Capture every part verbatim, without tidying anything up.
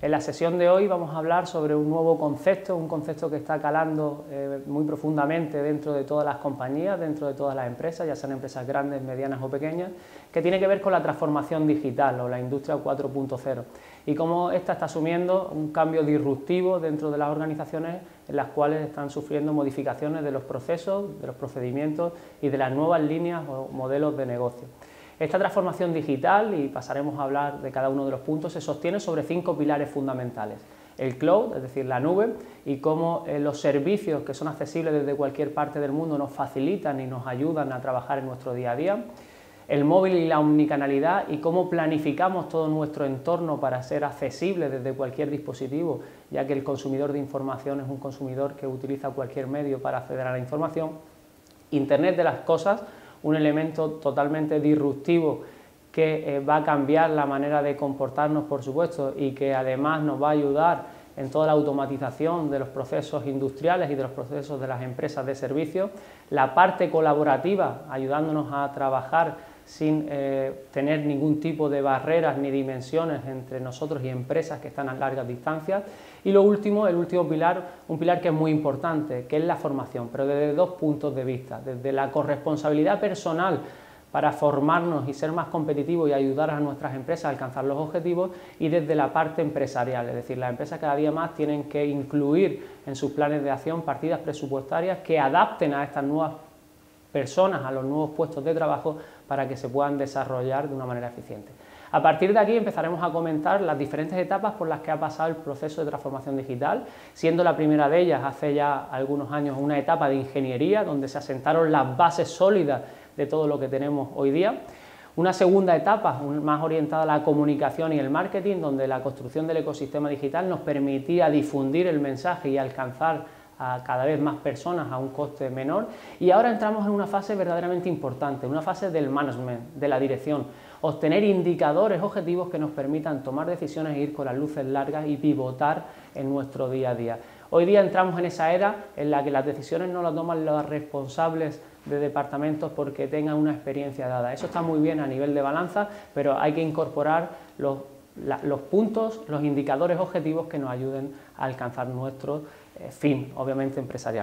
En la sesión de hoy vamos a hablar sobre un nuevo concepto, un concepto que está calando eh, muy profundamente dentro de todas las compañías, dentro de todas las empresas, ya sean empresas grandes, medianas o pequeñas, que tiene que ver con la transformación digital o la industria cuatro punto cero y cómo esta está asumiendo un cambio disruptivo dentro de las organizaciones en las cuales están sufriendo modificaciones de los procesos, de los procedimientos y de las nuevas líneas o modelos de negocio. Esta transformación digital, y pasaremos a hablar de cada uno de los puntos, se sostiene sobre cinco pilares fundamentales. El cloud, es decir, la nube, y cómo eh, los servicios que son accesibles desde cualquier parte del mundo nos facilitan y nos ayudan a trabajar en nuestro día a día. El móvil y la omnicanalidad, y cómo planificamos todo nuestro entorno para ser accesible desde cualquier dispositivo, ya que el consumidor de información es un consumidor que utiliza cualquier medio para acceder a la información. Internet de las cosas, un elemento totalmente disruptivo que eh, va a cambiar la manera de comportarnos, por supuesto, y que además nos va a ayudar en toda la automatización de los procesos industriales y de los procesos de las empresas de servicios. La parte colaborativa, ayudándonos a trabajar sin eh, tener ningún tipo de barreras ni dimensiones entre nosotros y empresas que están a largas distancias. Y lo último, el último pilar, un pilar que es muy importante, que es la formación, pero desde dos puntos de vista, desde la corresponsabilidad personal para formarnos y ser más competitivos y ayudar a nuestras empresas a alcanzar los objetivos, y desde la parte empresarial, es decir, las empresas cada día más tienen que incluir en sus planes de acción partidas presupuestarias que adapten a estas nuevas personas, a los nuevos puestos de trabajo, para que se puedan desarrollar de una manera eficiente. A partir de aquí empezaremos a comentar las diferentes etapas por las que ha pasado el proceso de transformación digital, siendo la primera de ellas hace ya algunos años una etapa de ingeniería, donde se asentaron las bases sólidas de todo lo que tenemos hoy día. Una segunda etapa más orientada a la comunicación y el marketing, donde la construcción del ecosistema digital nos permitía difundir el mensaje y alcanzar a cada vez más personas a un coste menor. Y ahora entramos en una fase verdaderamente importante, una fase del management, de la dirección, obtener indicadores objetivos que nos permitan tomar decisiones e ir con las luces largas y pivotar en nuestro día a día. Hoy día entramos en esa era en la que las decisiones no las toman los responsables de departamentos porque tengan una experiencia dada. Eso está muy bien a nivel de balanza, pero hay que incorporar los, la, los puntos, los indicadores objetivos que nos ayuden a alcanzar nuestro eh, fin, obviamente empresarial.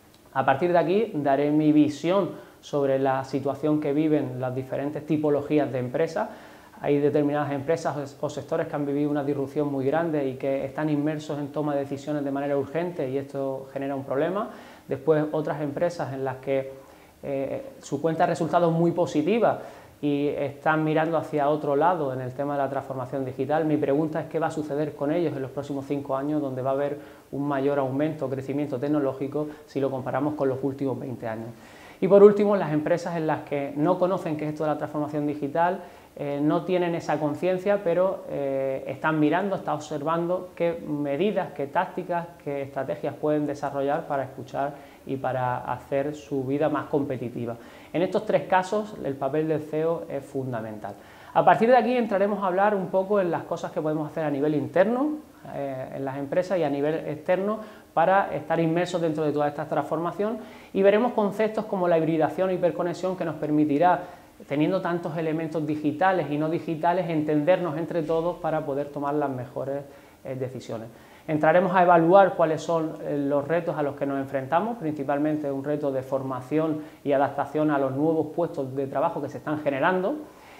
A partir de aquí daré mi visión sobre la situación que viven las diferentes tipologías de empresas. Hay determinadas empresas o sectores que han vivido una disrupción muy grande y que están inmersos en toma de decisiones de manera urgente, y esto genera un problema. Después otras empresas en las que eh, su cuenta de resultados es muy positiva y están mirando hacia otro lado en el tema de la transformación digital. Mi pregunta es qué va a suceder con ellos en los próximos cinco años, donde va a haber un mayor aumento, crecimiento tecnológico si lo comparamos con los últimos veinte años. Y por último, las empresas en las que no conocen qué es esto de la transformación digital, eh, no tienen esa conciencia, pero eh, están mirando, están observando qué medidas, qué tácticas, qué estrategias pueden desarrollar para escuchar y para hacer su vida más competitiva. En estos tres casos, el papel del C E O es fundamental. A partir de aquí entraremos a hablar un poco en las cosas que podemos hacer a nivel interno, eh, en las empresas, y a nivel externo, para estar inmersos dentro de toda esta transformación, y veremos conceptos como la hibridación e hiperconexión que nos permitirá, teniendo tantos elementos digitales y no digitales, entendernos entre todos para poder tomar las mejores eh, decisiones. Entraremos a evaluar cuáles son eh, los retos a los que nos enfrentamos, principalmente un reto de formación y adaptación a los nuevos puestos de trabajo que se están generando,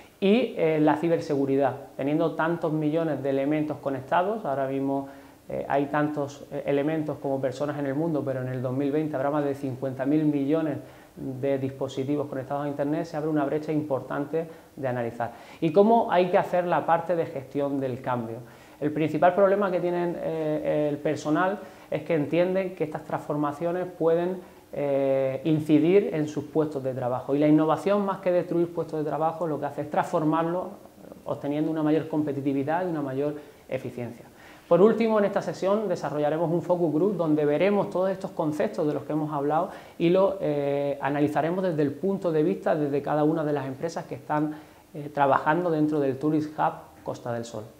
y eh, la ciberseguridad, teniendo tantos millones de elementos conectados. Ahora mismo eh, hay tantos eh, elementos como personas en el mundo, pero en el dos mil veinte habrá más de cincuenta mil millones de dispositivos conectados a Internet. Se abre una brecha importante de analizar. Y cómo hay que hacer la parte de gestión del cambio. El principal problema que tiene eh, el personal es que entienden que estas transformaciones pueden eh, incidir en sus puestos de trabajo, y la innovación, más que destruir puestos de trabajo, lo que hace es transformarlos, obteniendo una mayor competitividad y una mayor eficiencia. Por último, en esta sesión desarrollaremos un focus group donde veremos todos estos conceptos de los que hemos hablado y lo eh, analizaremos desde el punto de vista desde cada una de las empresas que están eh, trabajando dentro del Tourist Hub Costa del Sol.